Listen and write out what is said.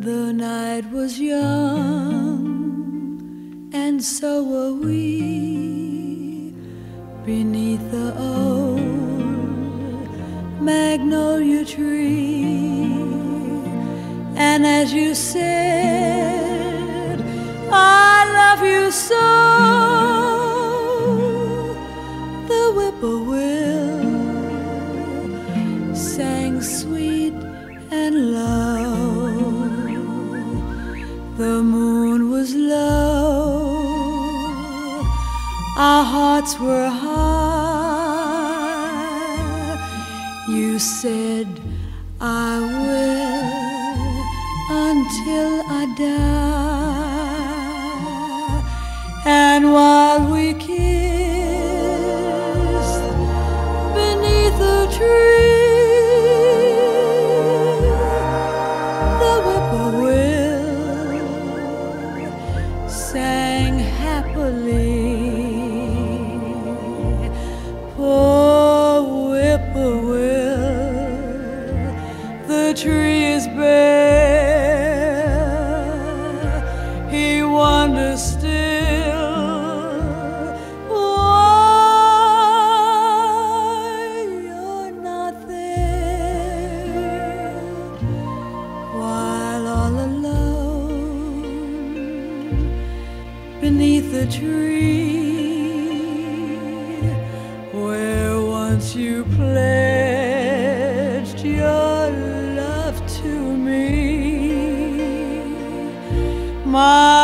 The night was young, and so were we, beneath the old magnolia tree. And as you said, I love you so, the whippoorwill sang sweet and low. The moon was low, our hearts were high. You said, I will until I die. And while we kissed beneath a tree, the whippoorwill sang happily. Poor whippoorwill, the tree is bare. He wonders still why you're not there. While all alone beneath the tree where once you pledged your love to me, my